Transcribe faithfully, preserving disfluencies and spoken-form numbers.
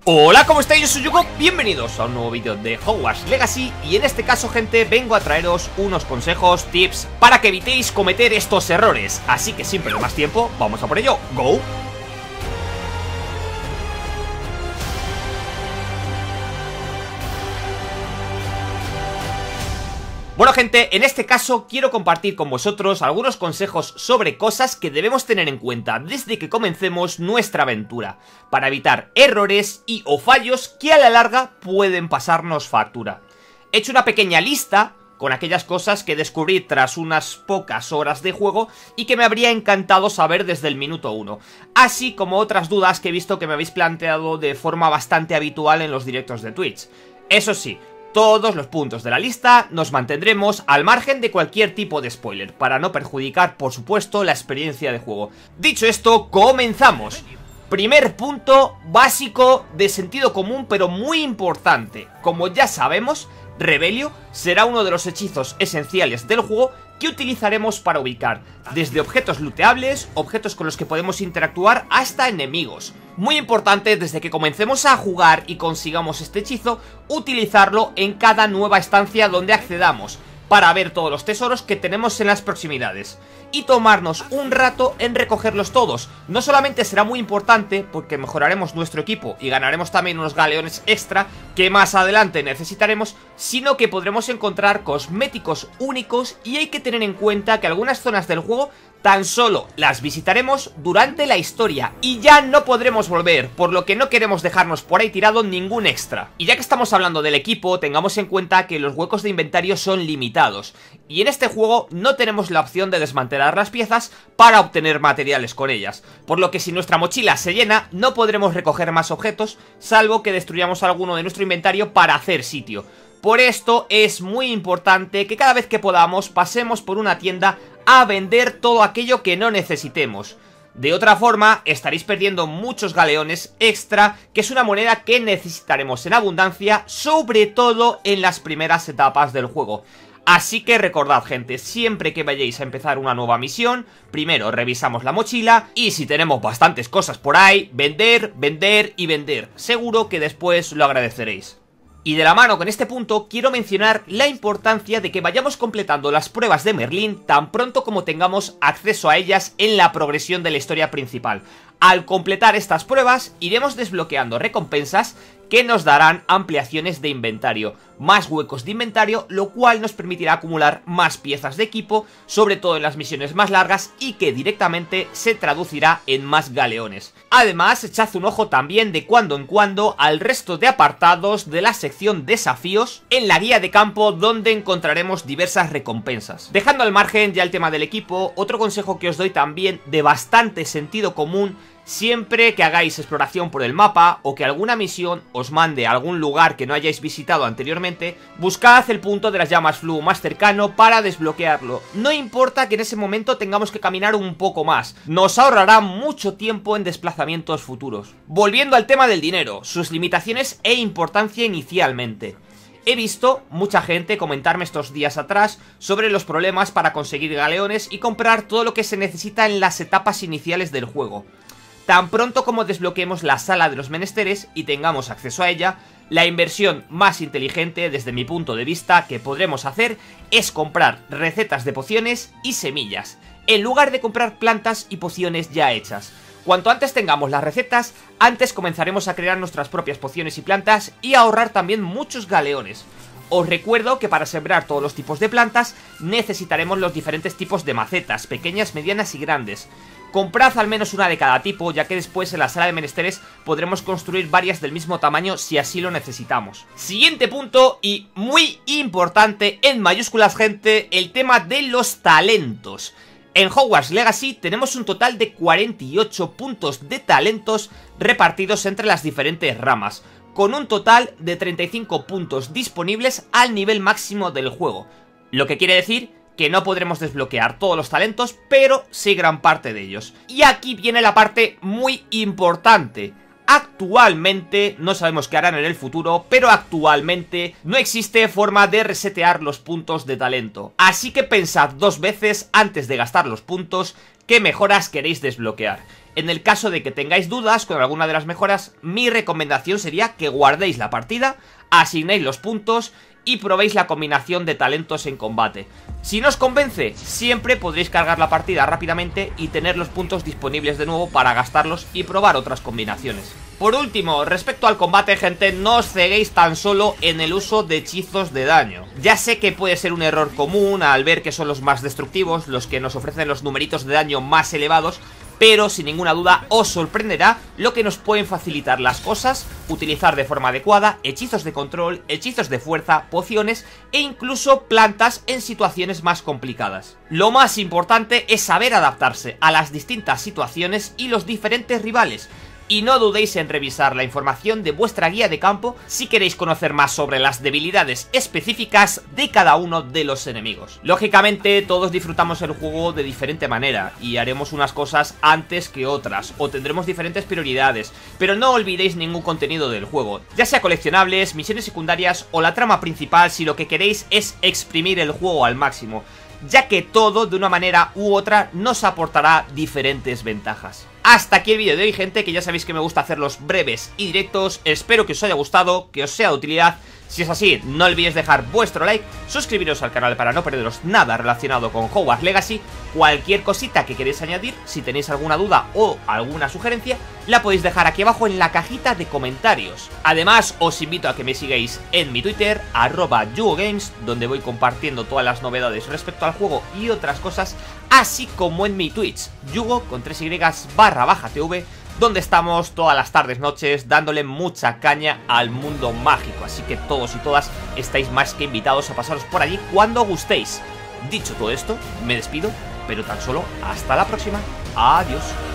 Hola, ¿cómo estáis? Yo soy Yugo, bienvenidos a un nuevo vídeo de Hogwarts Legacy. Y en este caso, gente, vengo a traeros unos consejos, tips, para que evitéis cometer estos errores. Así que sin perder más tiempo, vamos a por ello, ¡go! Bueno, gente, en este caso quiero compartir con vosotros algunos consejos sobre cosas que debemos tener en cuenta desde que comencemos nuestra aventura, para evitar errores y o fallos que a la larga pueden pasarnos factura. He hecho una pequeña lista con aquellas cosas que descubrí tras unas pocas horas de juego y que me habría encantado saber desde el minuto uno, así como otras dudas que he visto que me habéis planteado de forma bastante habitual en los directos de Twitch. Eso sí, todos los puntos de la lista nos mantendremos al margen de cualquier tipo de spoiler, para no perjudicar, por supuesto, la experiencia de juego. Dicho esto, comenzamos. Primer punto básico de sentido común, pero muy importante. Como ya sabemos, Revelio será uno de los hechizos esenciales del juego que utilizaremos para ubicar desde objetos looteables, objetos con los que podemos interactuar, hasta enemigos. Muy importante desde que comencemos a jugar y consigamos este hechizo, utilizarlo en cada nueva estancia donde accedamos, para ver todos los tesoros que tenemos en las proximidades y tomarnos un rato en recogerlos todos. No solamente será muy importante porque mejoraremos nuestro equipo y ganaremos también unos galeones extra que más adelante necesitaremos, sino que podremos encontrar cosméticos únicos, y hay que tener en cuenta que algunas zonas del juego tan solo las visitaremos durante la historia y ya no podremos volver, por lo que no queremos dejarnos por ahí tirado ningún extra. Y ya que estamos hablando del equipo, tengamos en cuenta que los huecos de inventario son limitados, y en este juego no tenemos la opción de desmantelar las piezas para obtener materiales con ellas, por lo que si nuestra mochila se llena no podremos recoger más objetos, salvo que destruyamos alguno de nuestro inventario para hacer sitio. Por esto es muy importante que cada vez que podamos pasemos por una tienda a vender todo aquello que no necesitemos. De otra forma, estaréis perdiendo muchos galeones extra, que es una moneda que necesitaremos en abundancia, sobre todo en las primeras etapas del juego. Así que recordad, gente, siempre que vayáis a empezar una nueva misión, primero revisamos la mochila y si tenemos bastantes cosas por ahí, vender, vender y vender. Seguro que después lo agradeceréis. Y de la mano con este punto quiero mencionar la importancia de que vayamos completando las pruebas de Merlín tan pronto como tengamos acceso a ellas en la progresión de la historia principal. Al completar estas pruebas iremos desbloqueando recompensas que nos darán ampliaciones de inventario, más huecos de inventario, lo cual nos permitirá acumular más piezas de equipo, sobre todo en las misiones más largas, y que directamente se traducirá en más galeones. Además, echad un ojo también de cuando en cuando al resto de apartados de la sección desafíos en la guía de campo, donde encontraremos diversas recompensas. Dejando al margen ya el tema del equipo, otro consejo que os doy también de bastante sentido común: siempre que hagáis exploración por el mapa o que alguna misión os mande a algún lugar que no hayáis visitado anteriormente, buscad el punto de las llamas flu más cercano para desbloquearlo. No importa que en ese momento tengamos que caminar un poco más, nos ahorrará mucho tiempo en desplazamientos futuros. Volviendo al tema del dinero, sus limitaciones e importancia inicialmente. He visto mucha gente comentarme estos días atrás sobre los problemas para conseguir galeones y comprar todo lo que se necesita en las etapas iniciales del juego. Tan pronto como desbloqueemos la sala de los menesteres y tengamos acceso a ella, la inversión más inteligente desde mi punto de vista que podremos hacer es comprar recetas de pociones y semillas, en lugar de comprar plantas y pociones ya hechas. Cuanto antes tengamos las recetas, antes comenzaremos a crear nuestras propias pociones y plantas y a ahorrar también muchos galeones. Os recuerdo que para sembrar todos los tipos de plantas necesitaremos los diferentes tipos de macetas, pequeñas, medianas y grandes. Comprad al menos una de cada tipo, ya que después en la sala de menesteres podremos construir varias del mismo tamaño si así lo necesitamos. Siguiente punto, y muy importante en mayúsculas, gente, el tema de los talentos. En Hogwarts Legacy tenemos un total de cuarenta y ocho puntos de talentos repartidos entre las diferentes ramas, con un total de treinta y cinco puntos disponibles al nivel máximo del juego, lo que quiere decir que no podremos desbloquear todos los talentos, pero sí gran parte de ellos. Y aquí viene la parte muy importante. Actualmente, no sabemos qué harán en el futuro, pero actualmente no existe forma de resetear los puntos de talento. Así que pensad dos veces antes de gastar los puntos qué mejoras queréis desbloquear. En el caso de que tengáis dudas con alguna de las mejoras, mi recomendación sería que guardéis la partida, asignéis los puntos y probéis la combinación de talentos en combate. Si no os convence, siempre podréis cargar la partida rápidamente y tener los puntos disponibles de nuevo para gastarlos y probar otras combinaciones. Por último, respecto al combate, gente, no os ceguéis tan solo en el uso de hechizos de daño. Ya sé que puede ser un error común al ver que son los más destructivos, los que nos ofrecen los numeritos de daño más elevados, pero sin ninguna duda os sorprenderá lo que nos pueden facilitar las cosas, utilizar de forma adecuada hechizos de control, hechizos de fuerza, pociones e incluso plantas en situaciones más complicadas. Lo más importante es saber adaptarse a las distintas situaciones y los diferentes rivales. Y no dudéis en revisar la información de vuestra guía de campo si queréis conocer más sobre las debilidades específicas de cada uno de los enemigos. Lógicamente, todos disfrutamos el juego de diferente manera y haremos unas cosas antes que otras, o tendremos diferentes prioridades, pero no olvidéis ningún contenido del juego, ya sea coleccionables, misiones secundarias o la trama principal si lo que queréis es exprimir el juego al máximo, ya que todo, de una manera u otra, nos aportará diferentes ventajas. Hasta aquí el vídeo de hoy, gente, que ya sabéis que me gusta hacerlos breves y directos. Espero que os haya gustado, que os sea de utilidad. Si es así, no olvidéis dejar vuestro like, suscribiros al canal para no perderos nada relacionado con Hogwarts Legacy. Cualquier cosita que queréis añadir, si tenéis alguna duda o alguna sugerencia, la podéis dejar aquí abajo en la cajita de comentarios. Además, os invito a que me sigáis en mi Twitter, arroba yugogames, donde voy compartiendo todas las novedades respecto al juego y otras cosas, así como en mi Twitch, yugo con tres y barra baja tv, donde estamos todas las tardes, noches, dándole mucha caña al mundo mágico. Así que todos y todas estáis más que invitados a pasaros por allí cuando gustéis. Dicho todo esto, me despido, pero tan solo hasta la próxima. Adiós.